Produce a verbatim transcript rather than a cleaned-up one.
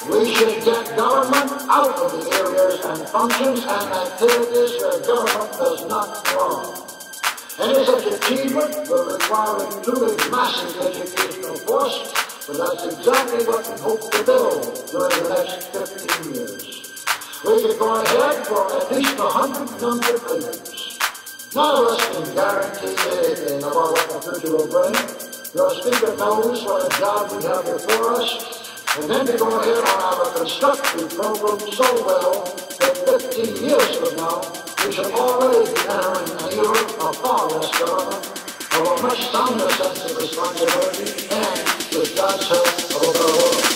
We should get government out of the areas and functions and activities where government does not belong. Any such achievement will require a truly massive educational force, but that's exactly what we hope to build during the next fifteen years. We could go ahead for at least a hundred younger billions. None of us can guarantee anything about what the future will bring. Your speaker knows what a job we have before us, and then to go ahead on our constructive program so well that fifteen years from now, we should already be entering an era of far less government, of a much sounder sense of responsibility, and with God's help, of a better world.